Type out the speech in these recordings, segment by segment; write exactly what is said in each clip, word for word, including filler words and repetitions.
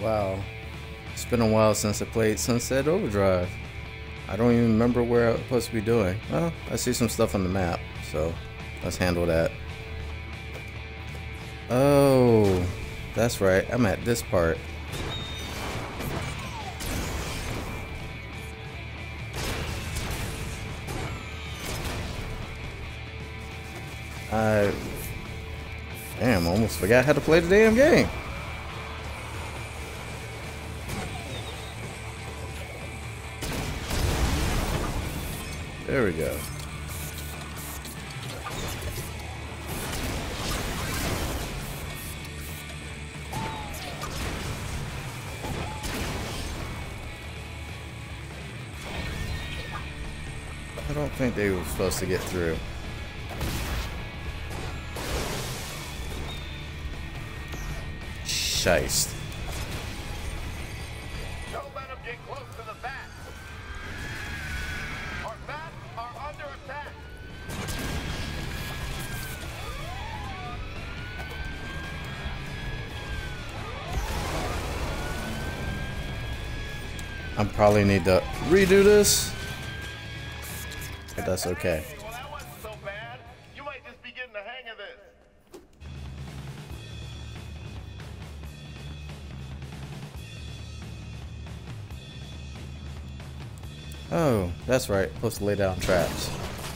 Wow. It's been a while since I played Sunset Overdrive. I don't even remember where I'm supposed to be doing. Well, I see some stuff on the map, so let's handle that. Oh, that's right. I'm at this part. I damn, almost forgot how to play the damn game. There we go. I don't think they were supposed to get through. Scheist. Don't let them get close to the bat. Our bats are under attack. I probably need to redo this, but that's okay. Hey, well, that wasn't so bad. You might just be getting the hang of this. Oh, that's right. Supposed to lay down traps.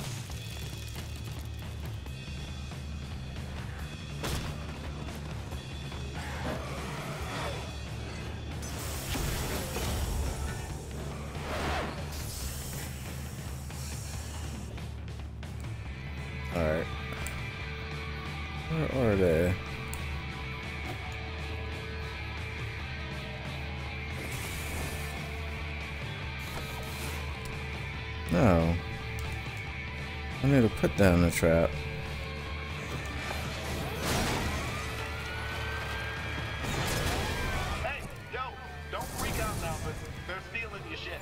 Alright. Where are they? No. I need to put down the trap. Hey, yo, don't freak out now, but they're stealing your shit.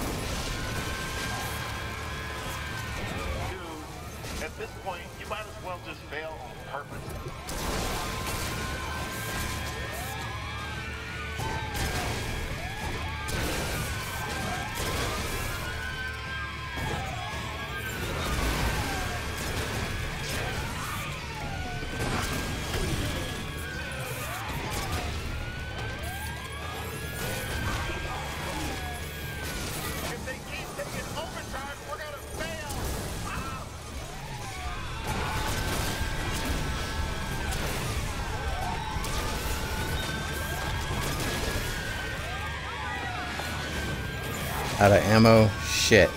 Dude, at this point, you might as well just fail on purpose. If they keep taking overtime, we're gonna fail. Ah! Out of ammo? Shit.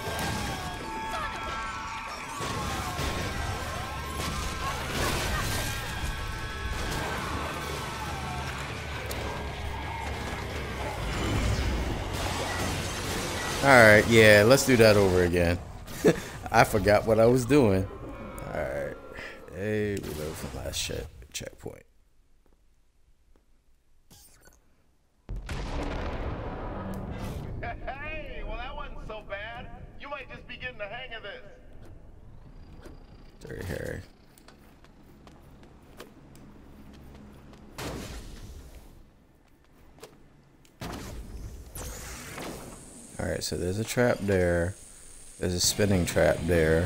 Alright, yeah, let's do that over again. I forgot what I was doing. Alright. Hey, reload from last check checkpoint. Hey, well, that wasn't so bad. You might just be getting the hang of this. Dirty Harry. Alright, so there's a trap there. There's a spinning trap there.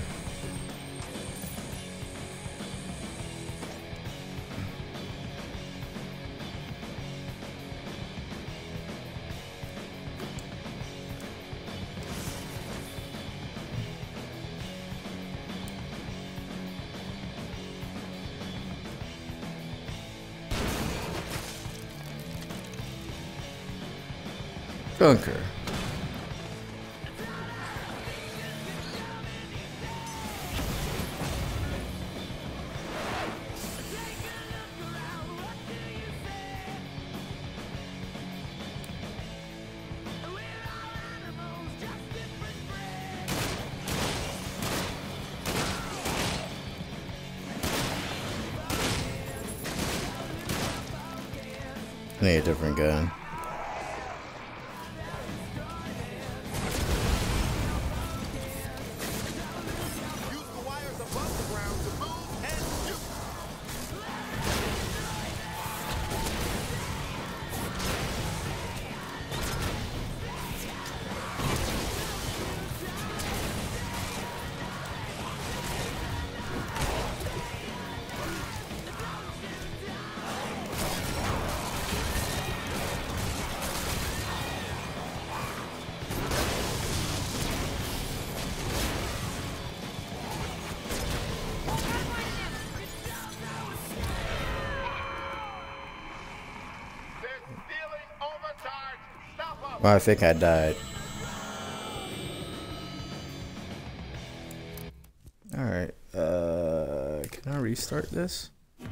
Bunker. I need a different gun. Well, I think I died. Alright, uh, can I restart this?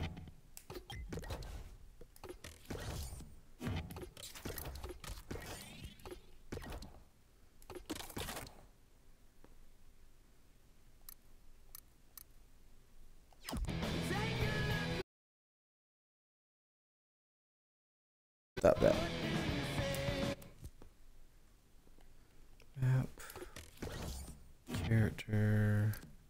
Stop that. Map. Character.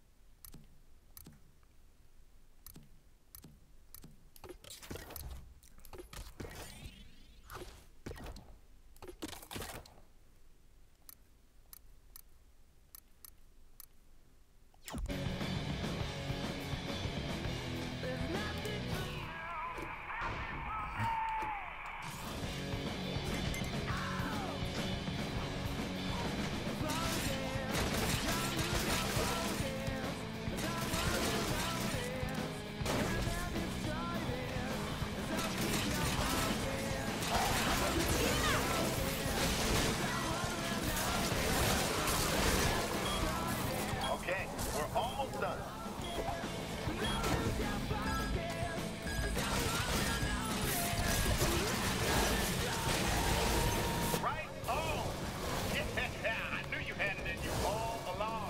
Okay, we're almost done. Right on! Yeah, I knew you had it in you all along.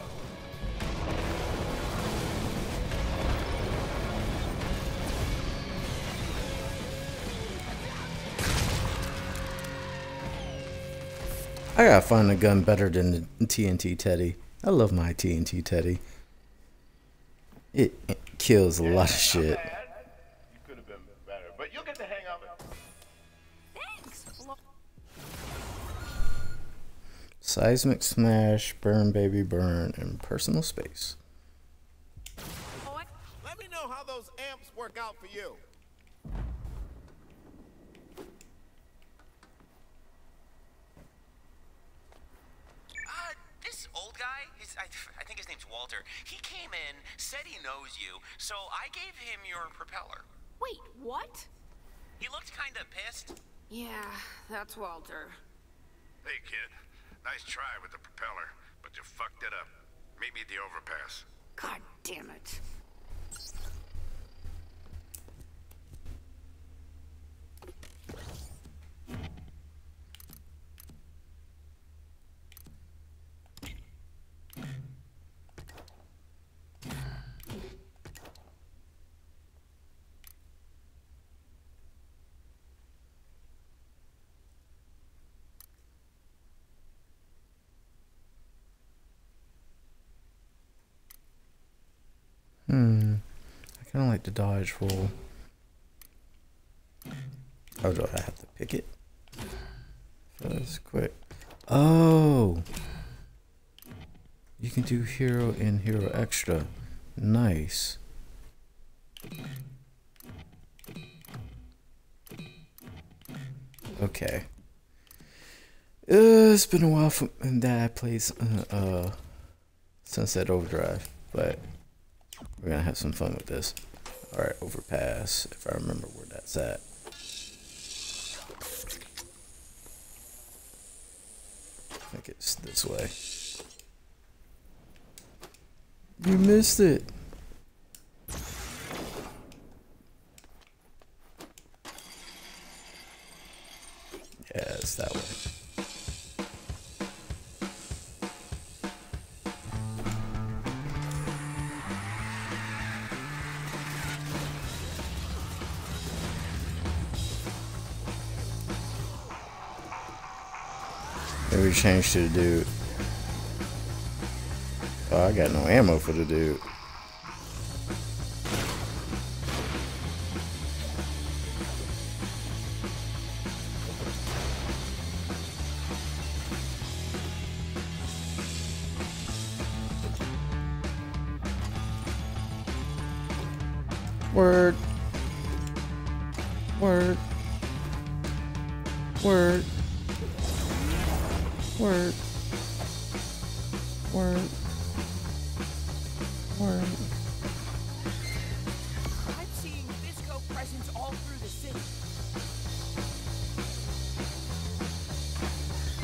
I gotta find a gun better than the T N T Teddy. I love my T N T Teddy. It, it kills a lot of shit. Bad. You could have been better, but you'll get the hang of it. Thanks. Seismic Smash, Burn Baby Burn, and Personal Space. Let me know how those amps work out for you. Uh, this old guy, his, I, I think his name's Walter, he came in, said he knows you, so I gave him your propeller. Wait, what? He looked kinda pissed. Yeah, that's Walter. Hey, kid. Nice try with the propeller, but you fucked it up. Meet me at the overpass. God damn it. Hmm. I kind of like the dodge roll. Oh, do I have to pick it? That's quick. Oh! You can do hero and hero extra. Nice. Okay. Uh, it's been a while from that I played uh, uh, Sunset Overdrive, but we're gonna have some fun with this. Alright, overpass, if I remember where that's at. I think it's this way. You missed it. Yeah, it's that way. Maybe change to the dude. Oh, I got no ammo for the dude. Word. Word. Word. Word. Word. Word. I'm seeing Visco presence all through the city.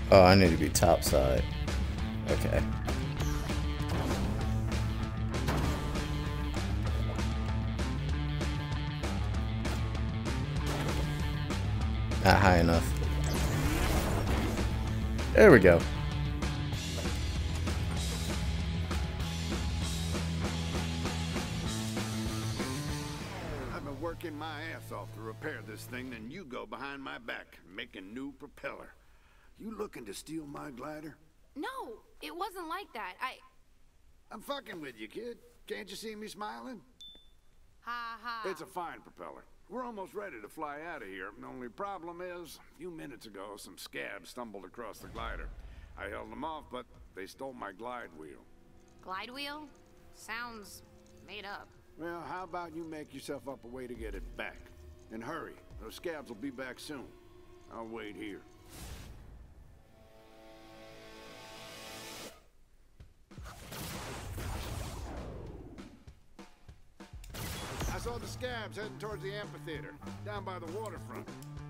Oh, I need to be top side. Okay. Not high enough. There we go. I've been working my ass off to repair this thing, then you go behind my back, making new propeller. You looking to steal my glider? No, it wasn't like that. I... I'm fucking with you, kid. Can't you see me smiling? Ha ha. It's a fine propeller. We're almost ready to fly out of here. The only problem is, a few minutes ago, some scabs stumbled across the glider. I held them off, but they stole my glide wheel. Glide wheel? Sounds made up. Well, how about you make yourself up a way to get it back? And hurry. Those scabs will be back soon. I'll wait here. I saw the scabs heading towards the amphitheater, down by the waterfront.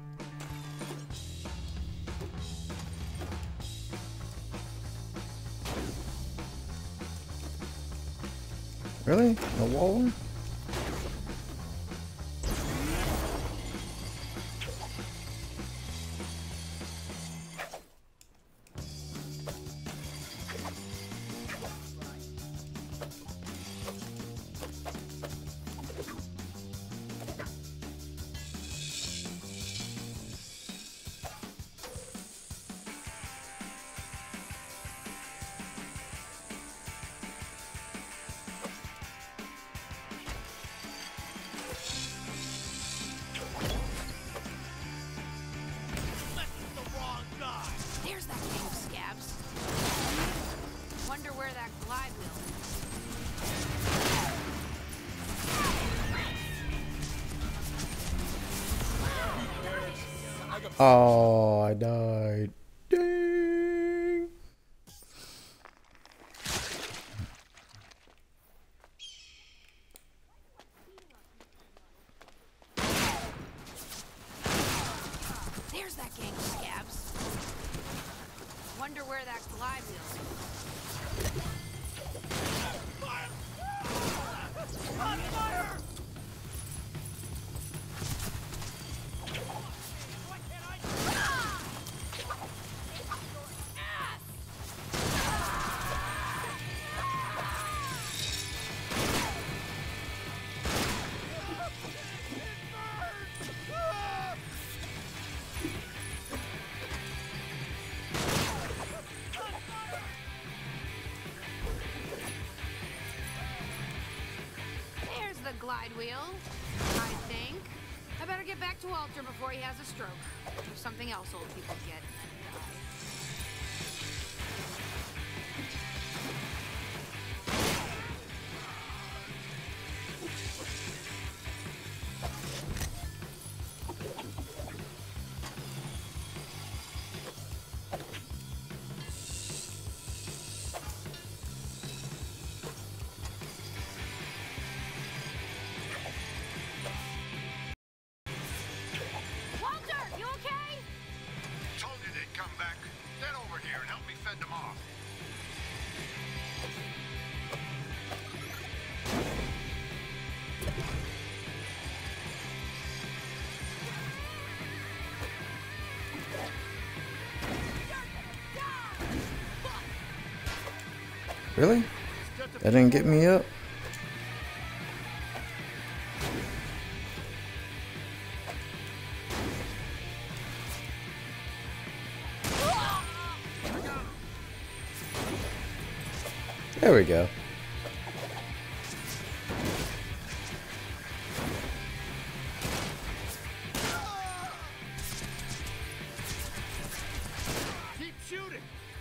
Really? No wall? There's that thing of scabs. Wonder where that glide wheel is. Oh, I died. Dang. There's that gang of scabs. Wonder where that glide wheel is. There's the glide wheel, I think. I better get back to Walter before he has a stroke. Or something else old people get. Walter, you okay? Told you they'd come back. Get over here and help me fend them off. Really? That didn't get me up? There we go. Keep shooting.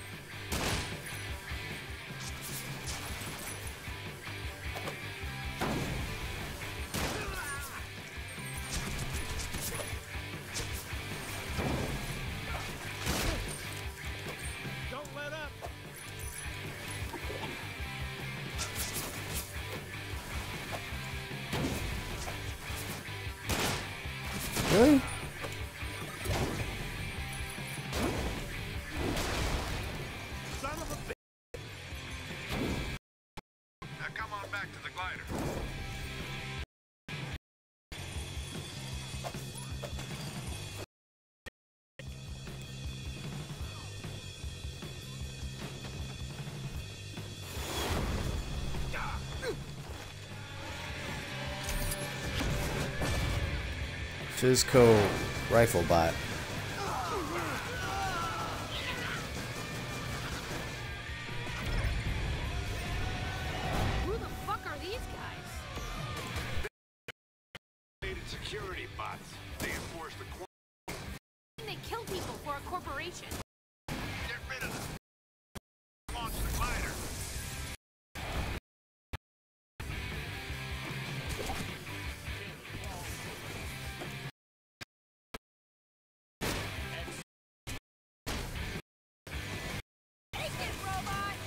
Don't let up. Really? back to the glider. Fizco rifle bot. Who the fuck are these guys? Security bots. They enforce the qu- They kill people for a corporation. Get rid of them. Launch the glider. Take it, robot!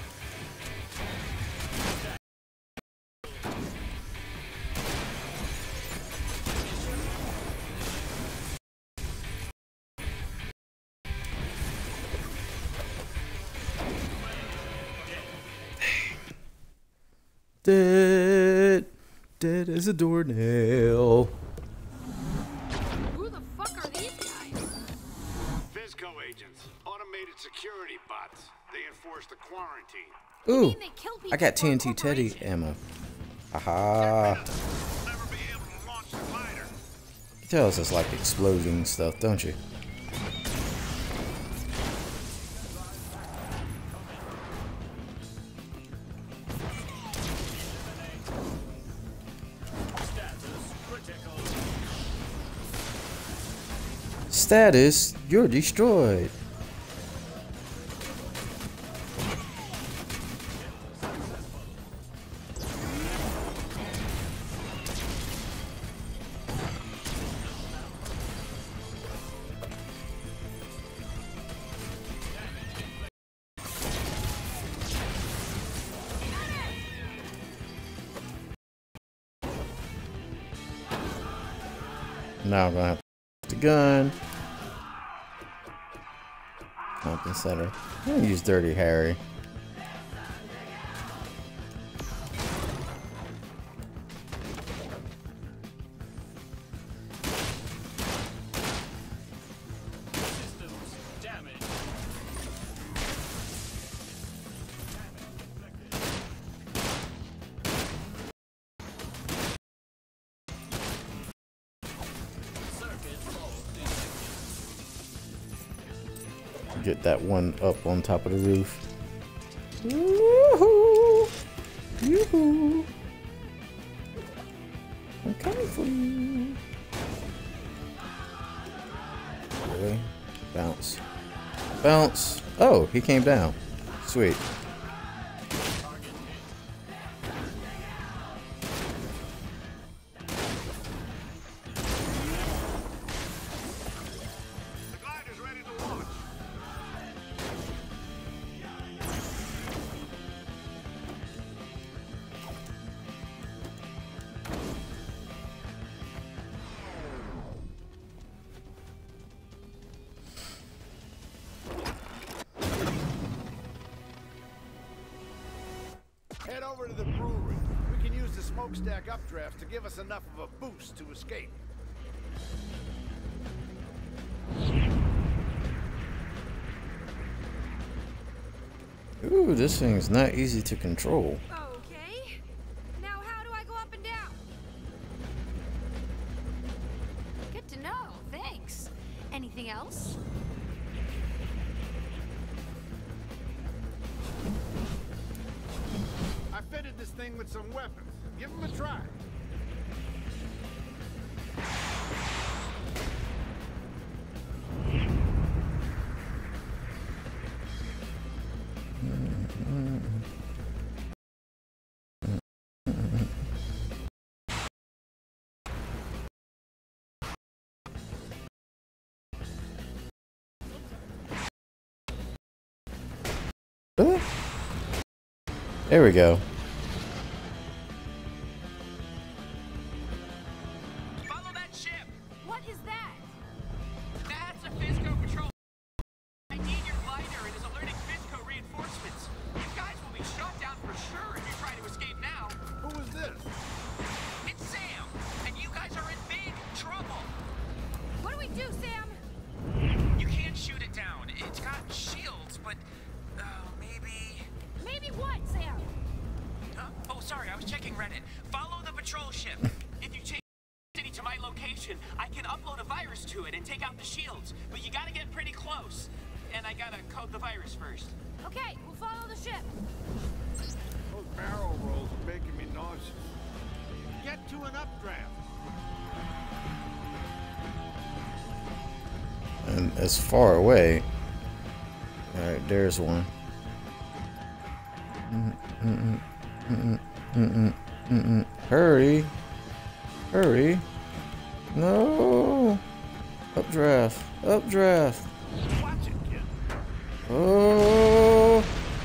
Dead. Dead as a doornail. Who the fuck are these guys? Fizco agents. Automated security bots. They enforce the quarantine. Ooh, mean they kill people I got for a T N T Teddy corporation? ammo. Aha. Never be able to launch the glider. You tell us it's like exploding stuff, don't you? Status, you're destroyed. Now I'm gonna have the gun. Compton Center. I'm gonna use Dirty Harry. Get that one up on top of the roof. Woohoo! Yoo-hoo! I'm coming for you. Really? Bounce. Bounce. Oh, he came down. Sweet. The glider's ready to launch. Head over to the brewery. We can use the smokestack updraft to give us enough of a boost to escape. Ooh, this thing's not easy to control. Okay. Now how do I go up and down? Good to know. Thanks. Anything else? I fitted this thing with some weapons. Give them a try. Really? There we go. Follow that ship! What is that? That's a Fizco patrol. I need your glider. It is alerting Fizco reinforcements. You guys will be shot down for sure if you try to escape now. Who was code the virus first. Okay, we'll follow the ship. Those barrel rolls are making me nauseous. Get to an updraft. And it's far away. Alright, there's one. Mm -mm, mm mm mm mm Hurry. Hurry. No. Updraft. Updraft. Watch it, kid. Oh.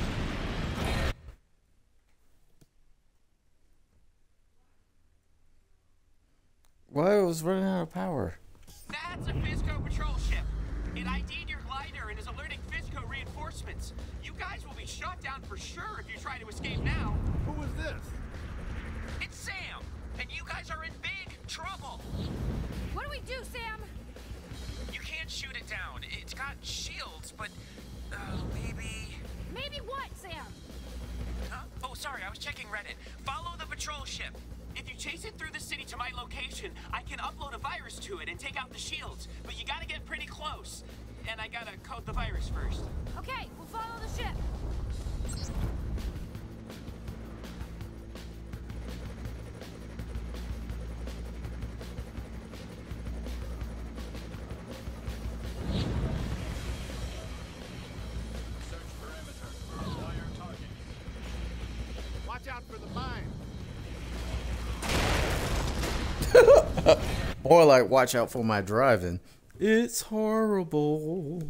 Why it was running out of power? That's a Fisco patrol ship. It I D'd your glider and is alerting Fisco reinforcements. You guys will be shot down for sure if you try to escape now. Who is this? It's Sam, and you guys are in big trouble. What do we do, Sam? You can't shoot it down. It's got shields, but uh, maybe. Maybe what, Sam? Huh? Oh, sorry, I was checking Reddit. Follow the patrol ship. If you chase it through the city to my location, I can upload a virus to it and take out the shields. But you gotta get pretty close. And I gotta code the virus first. Okay, we'll follow the ship. Search perimeter. Fire target. Watch out for the mine. Or like, watch out for my driving. It's horrible.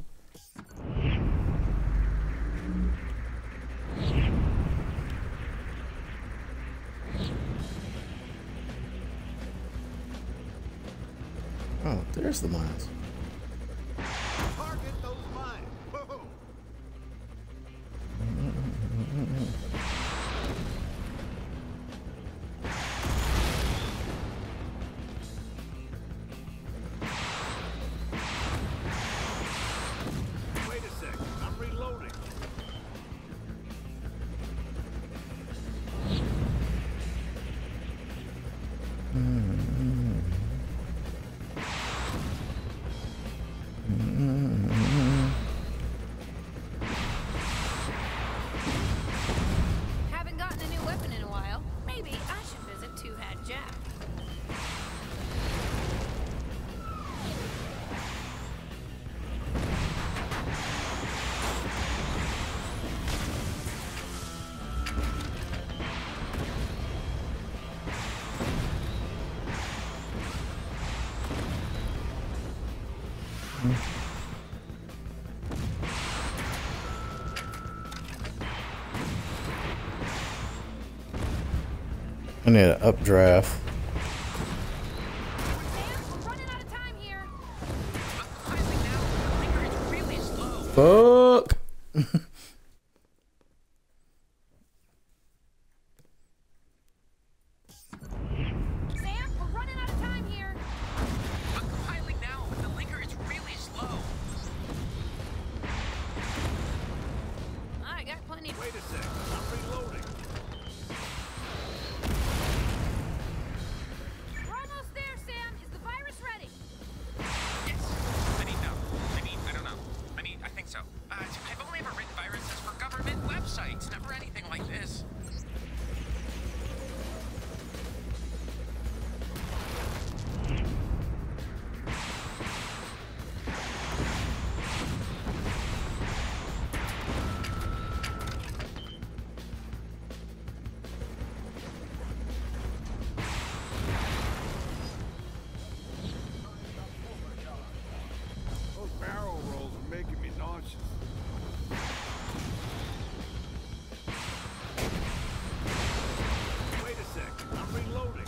Oh, there's the mines. Target those mines. Whoa. Wait a sec. I'm reloading. Haven't gotten a new weapon in a while. Maybe I should visit Two Hat Jack. I need an updraft. Sam, we're running out of time here. Finally now, the linger is really slow. Fuck. Sam, we're running out of time here. I'm compiling now, but the linger is really slow. I got plenty. Wait a sec. I'm reloading. We're almost there, Sam. Is the virus ready? Yes. I mean, no. I mean, I don't know. I mean, I think so. Uh, I've only ever written viruses for government websites, never anything like this. Those barrel rolls are making me nauseous. Wait a sec. I'm reloading.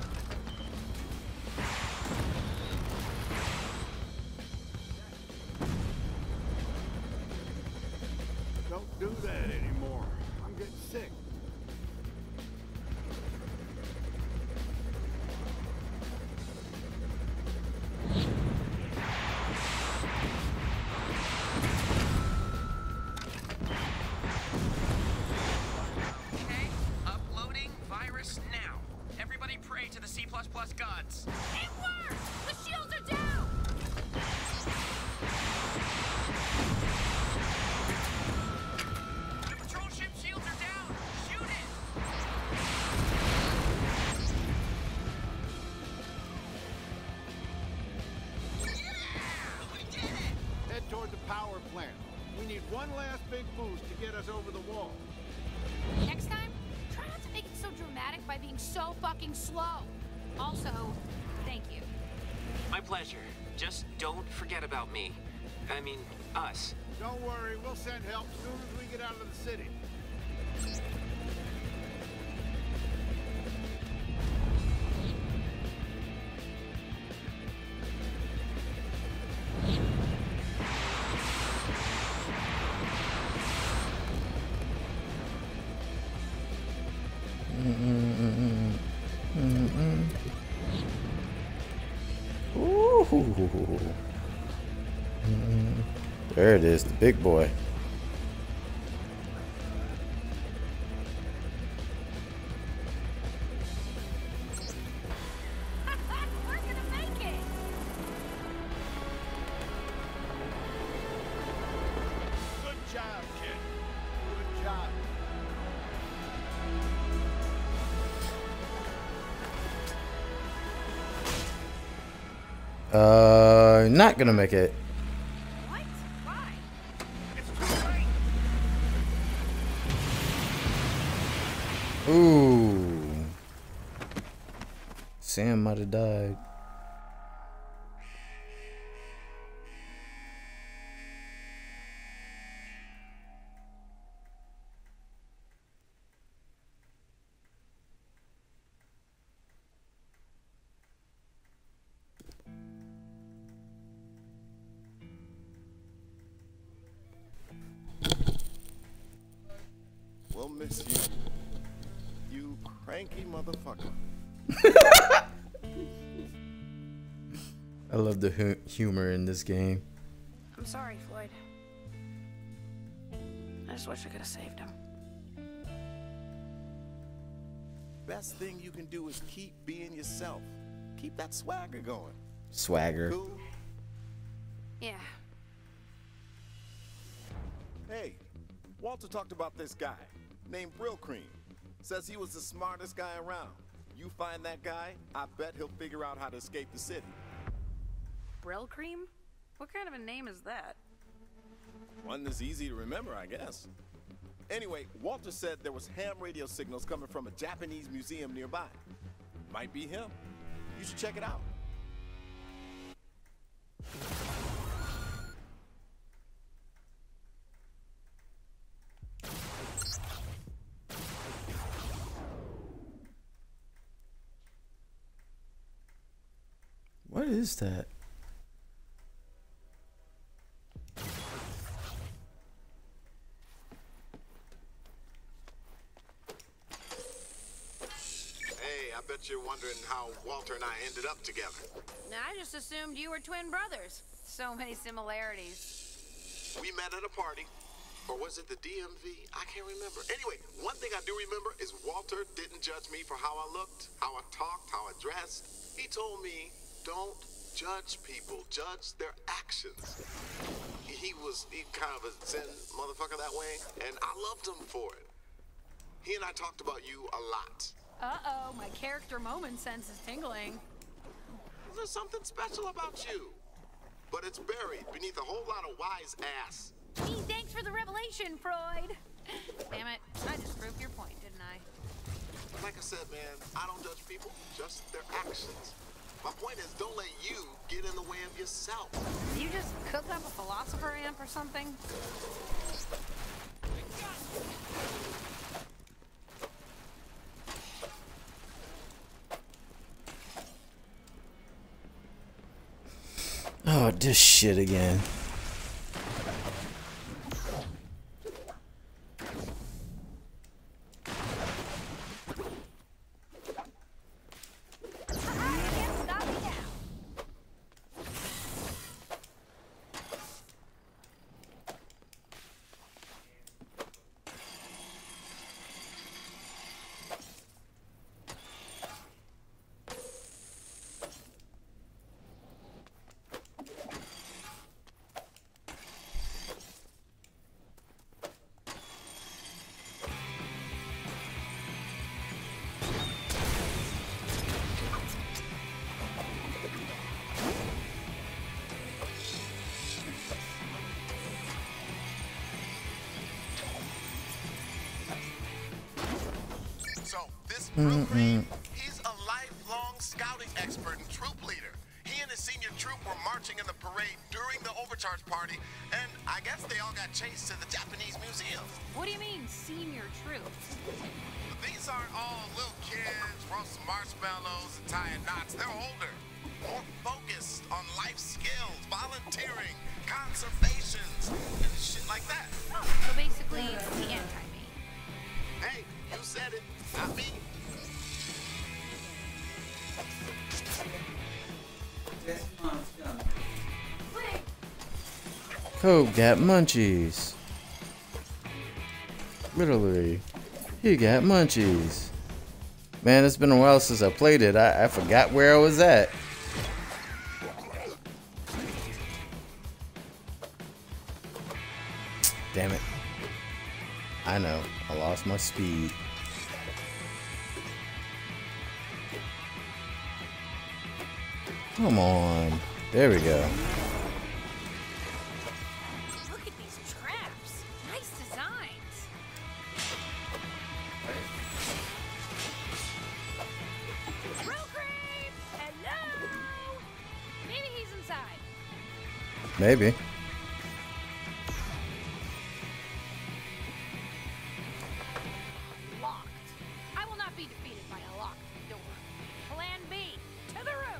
Don't do that anymore. I'm getting sick. Okay, uploading virus now. Everybody pray to the C plus plus gods. It worked! The shields are down! one last big boost to get us over the wall. Next time, try not to make it so dramatic by being so fucking slow. Also, thank you. My pleasure. Just don't forget about me. I mean, us. Don't worry, we'll send help as soon as we get out of the city. Ooh. There it is, the big boy. We're gonna make it! Good job, kid. Good job. Uh, not gonna make it. What? Why? It's too late. Ooh. Sam might have died. We'll miss you. You cranky motherfucker. I love the hu humor in this game. I'm sorry, Floyd. I just wish I could have saved him. Best thing you can do is keep being yourself. Keep that swagger going. Swagger. Cool? Yeah. Hey, Walter talked about this guy named Brill Cream. Says he was the smartest guy around. You find that guy, I bet he'll figure out how to escape the city. Brill Cream? What kind of a name is that? One that's easy to remember, I guess. Anyway, Walter said there was ham radio signals coming from a Japanese museum nearby. Might be him. You should check it out. What is that? Hey, I bet you're wondering how Walter and I ended up together. Now, I just assumed you were twin brothers. So many similarities. We met at a party. Or was it the D M V? I can't remember. Anyway, one thing I do remember is Walter didn't judge me for how I looked, how I talked, how I dressed. He told me, don't judge people, judge their actions. He was he kind of a zen motherfucker that way, and I loved him for it. He and I talked about you a lot. Uh-oh, my character moment sense is tingling. There's something special about you. But it's buried beneath a whole lot of wise ass. Gee, thanks for the revelation, Freud. Damn it, I just proved your point, didn't I? Like I said, man, I don't judge people, just their actions. My point is, don't let you get in the way of yourself. Did you just cook up a philosopher amp or something? Oh, this shit again. Will Cream, he's a lifelong scouting expert and troop leader. He and his senior troop were marching in the parade during the overcharge party, and I guess they all got chased to the Japanese museum. What do you mean, senior troops? These aren't all little kids roasting marshmallows and tying knots. They're older, more focused on life skills, volunteering, conservations, and shit like that. So basically, the anti-me. Hey, you said it, not me. Coke got munchies. Literally, he got munchies. Man, it's been a while since I played it. I, I forgot where I was at. Damn it. I know. I lost my speed. Come on. There we go. Look at these traps. Nice designs. Real creep! Hello! Maybe he's inside. Maybe. Locked. I will not be defeated by a locked door. Plan B. To the roof.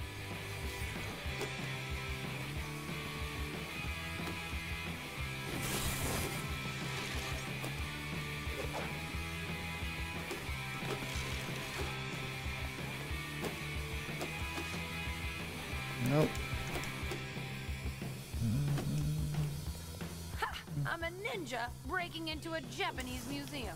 Nope. Ha! I'm a ninja breaking into a Japanese museum.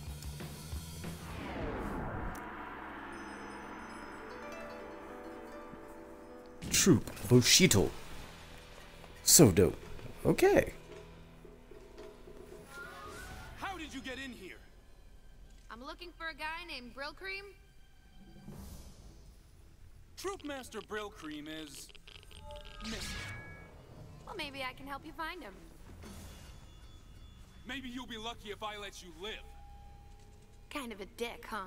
Troop Bushido. So dope. Okay. How did you get in here? I'm looking for a guy named Brill Cream. Troop Master Brill Cream is missing. Well, maybe I can help you find him. Maybe you'll be lucky if I let you live. Kind of a dick, huh?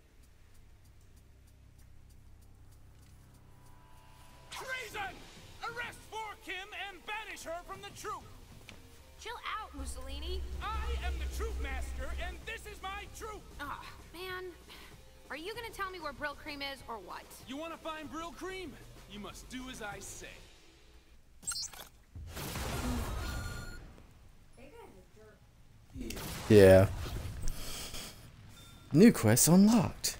Treason! Arrest For Kim and banish her from the troop! Chill out, Mussolini. I am the Troop Master, and this is my troop! Ah, man. Are you gonna tell me where Brill Cream is, or what? You want to find Brill Cream? You must do as I say. Yeah. New quest unlocked.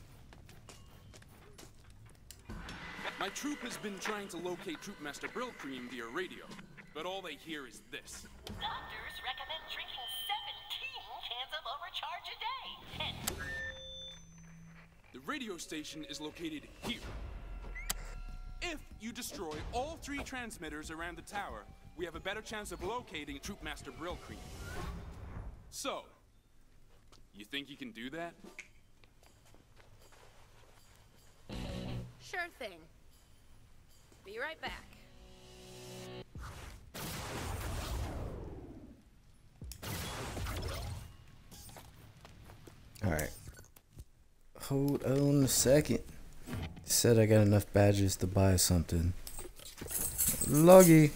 My troop has been trying to locate Troop Master Brill Cream via radio, but all they hear is this. Doctors recommend drinking seventeen cans of overcharge a day. And The radio station is located here. If you destroy all three transmitters around the tower, we have a better chance of locating Troop Master Brill Cream. So, you think you can do that? Sure thing. Be right back. Alright. Hold on a second. Said I got enough badges to buy something. Loggy.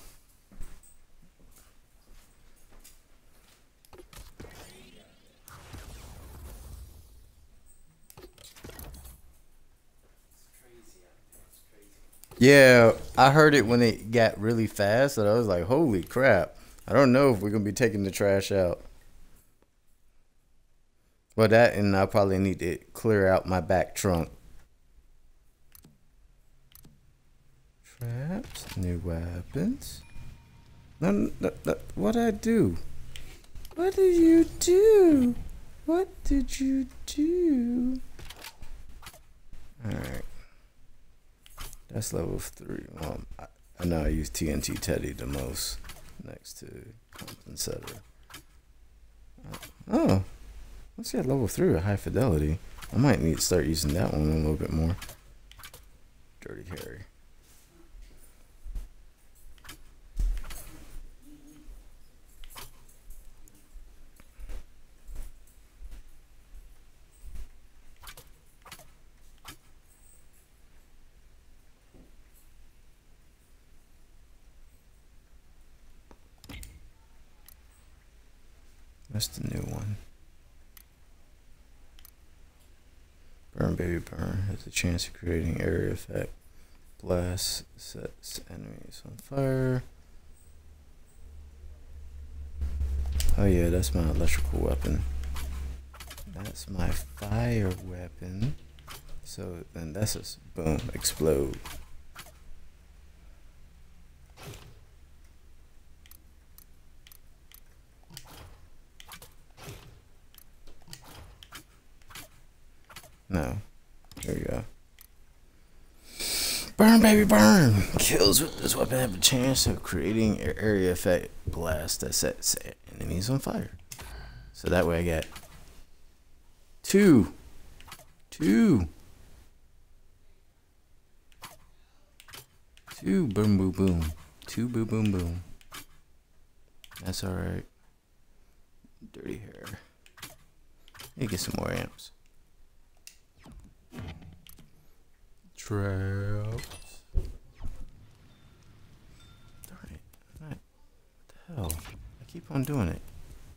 Yeah, I heard it when it got really fast, and I was like, holy crap. I don't know if we're going to be taking the trash out. Well, that, and I probably need to clear out my back trunk. Traps, new weapons. No, no, no, what'd I do? What did you do? What did you do? Alright. That's level three. Well, I, I know I use T N T Teddy the most next to Compensator. Oh, let's get level three with high fidelity. I might need to start using that one a little bit more. Dirty Harry. That's the new one. Burn Baby Burn has a chance of creating area effect. Blast sets enemies on fire. Oh yeah, that's my electrical weapon. That's my fire weapon. So then that's just boom, explode. No. There you go. Burn baby burn! Kills with this weapon have a chance of creating an area effect blast that sets enemies on fire. So that way I get two. Two. Two boom boom boom. Two boom boom boom. That's alright. Dirty hair. Let me get some more amps. Traps. Darn it. What the hell? I keep on doing it.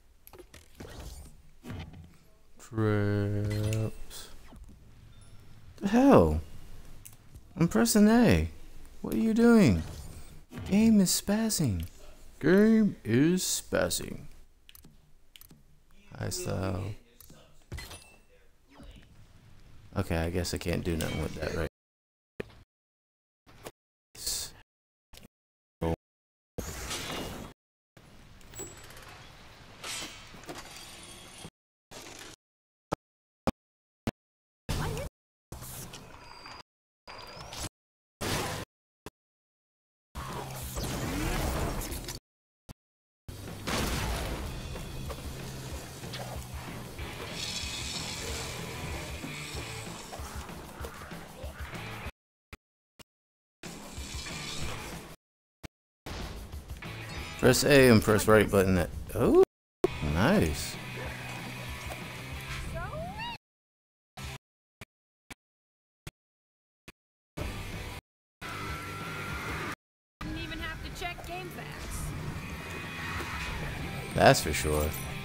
Traps. The hell? I'm pressing A. What are you doing? Game is spazzing. Game is spazzing. High style. Okay, I guess I can't do nothing with that, right? Press A and press right button. That oh, nice. Didn't even have to check game facts. That's for sure.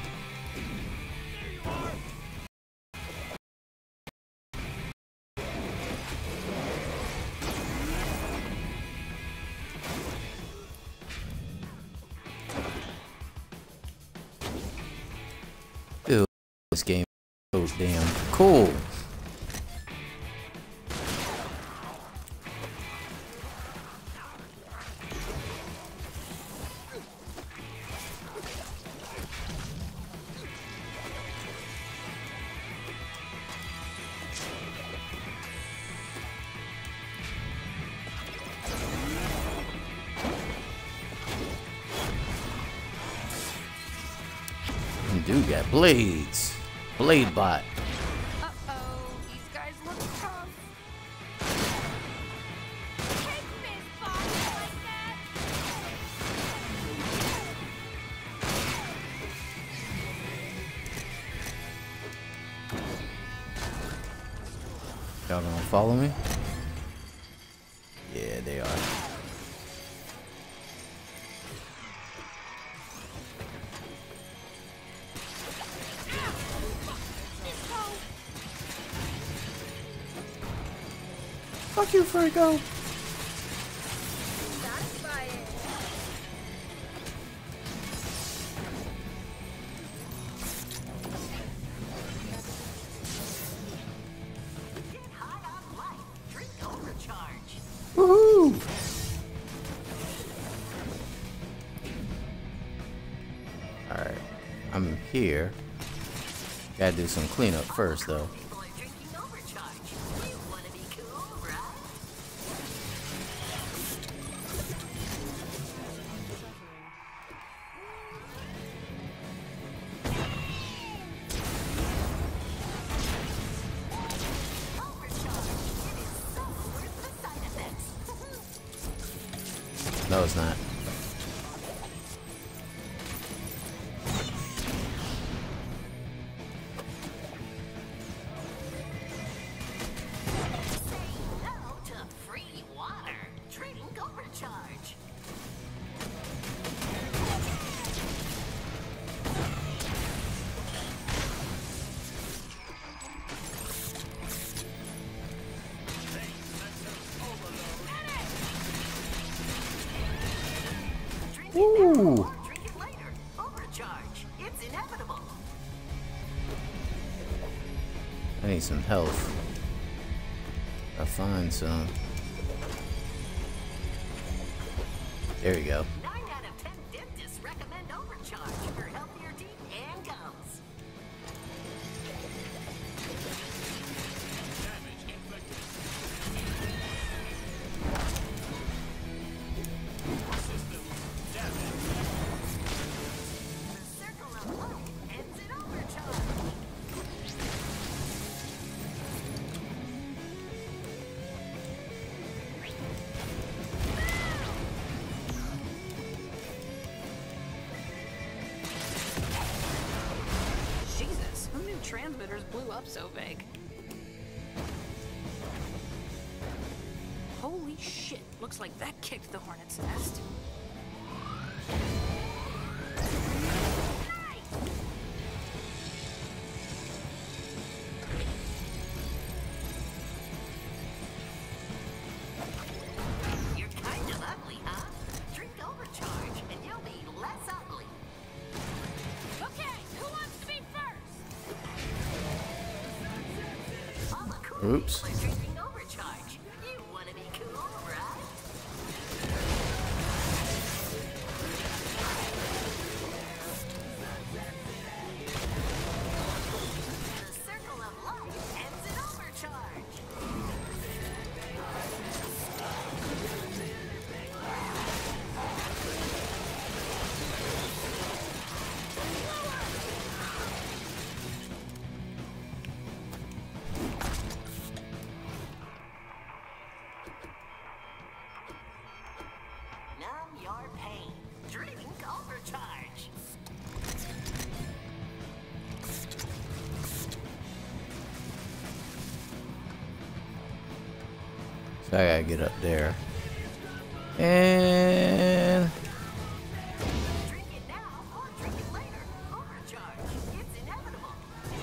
Ew, this game is so damn cool. Dude got blades. Blade bot. Uh-oh, these guys look tough. Take this body like that. Y'all gonna follow me? Yeah, they are. Fuck you, Franco. Woohoo! Alright, I'm here. Gotta do some cleanup first, though. No, it's not. Ooh. Drink it later. Overcharge. It's inevitable. I need some health. I'll find some. There you go. Nine out of ten dentists recommend overcharge for healthier teeth and gums. The circle of life ends in overcharge. Jesus, who knew transmitters blew up so big? Holy shit, looks like that kicked the hornet's nest. You're kind of ugly, huh? Drink overcharge and you'll be less ugly. Okay, who wants to be first? All the cool Oops. people are drinking overcharge. You want to be cool, right? The circle of life ends in overcharge. Numb your pain. Drink overcharge. So I gotta get up there. And Drink it now or drink it later. Overcharge. It's inevitable.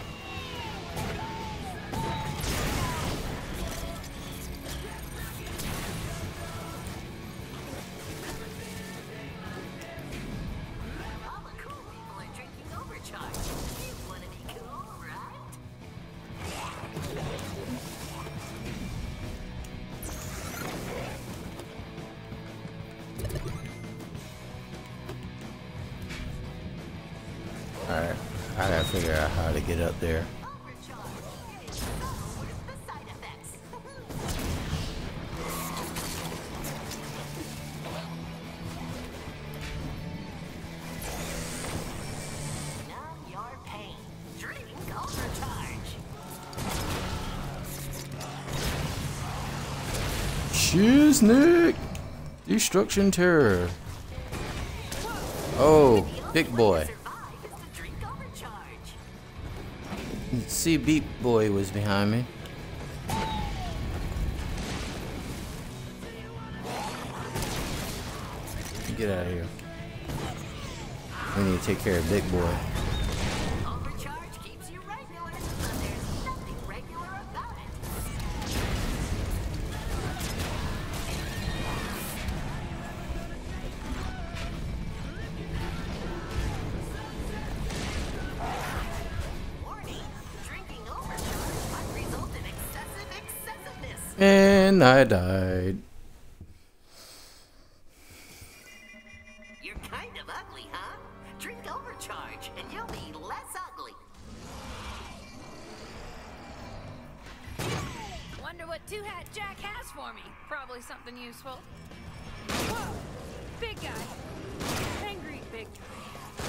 All the cool people are drinking overcharge. You want to be cool, right? alright, I gotta figure out how to get up there. Overcharge. It's so worth the side effects. Numb your pain. Drink overcharge. Shiznick! Destruction Terror. Oh, big boy. Survive is to drink overcharge. See, Beat Boy was behind me. Get out of here. We need to take care of Big Boy. Overcharge keeps you regular, but there's nothing regular about it. Warning, drinking overcharge might result in excessive excessiveness. And I died. You're kind of ugly, huh? Drink overcharge and you'll be less ugly. Wonder what Two Hat Jack has for me. Probably something useful. Whoa! Big guy. Angry big guy.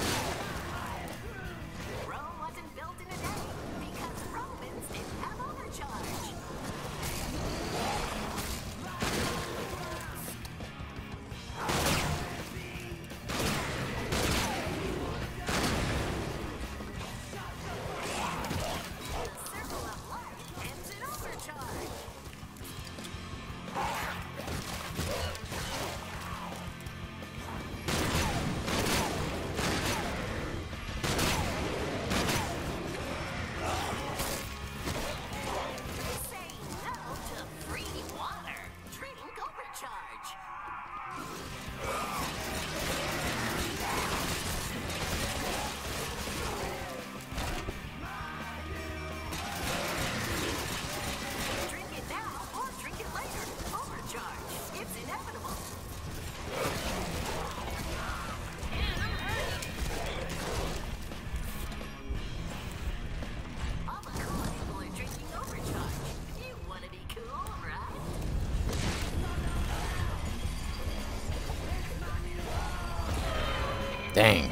Rome wasn't built in a day because Romans didn't have overcharge. The circle of life ends in overcharge. Dang.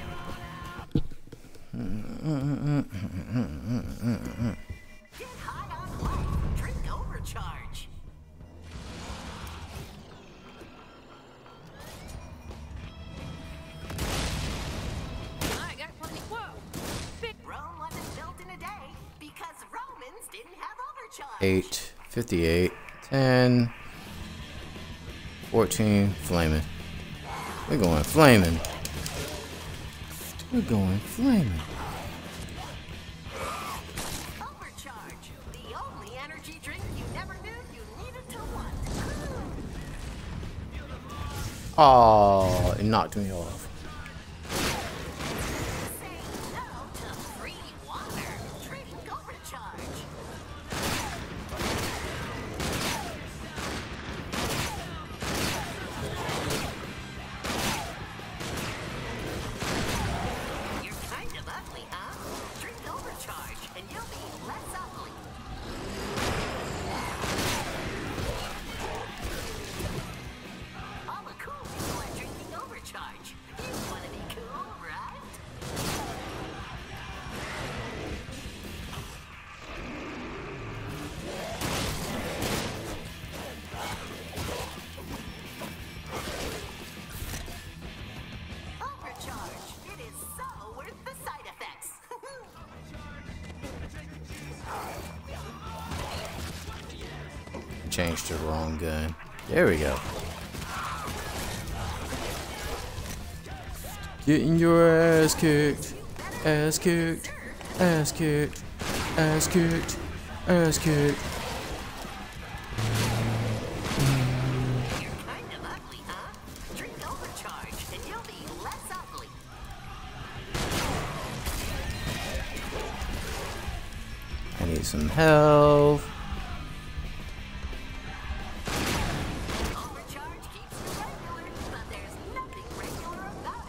Get high on life. Drink overcharge. I got plenty. Whoa! Big. Rome wasn't built in a day because Romans didn't have overcharge. eight, fifty-eight, ten, fourteen, flaming. We're going flaming. We're going flaming. Overcharge. The only energy drink you never knew you needed to want. Oh, it knocked me off. Say no to free water. Drink overcharge. You're kind of ugly, huh? Drink overcharge and you'll be less ugly. All the cool people are drinking overcharge. You want to be cool, right? Overcharge. It is so worth the side effects. Changed the wrong gun. There we go. Getting your ass kicked. Ass kicked. Ass kicked. Ass kicked. Ass kicked. You're kind of ugly, huh? Drink overcharge and you'll be less ugly. I need some health. Overcharge keeps you regular, but there's nothing regular about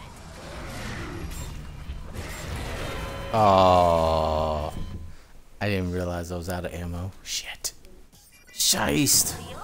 it. Oh, I didn't realize I was out of ammo. Shit. Shiest. The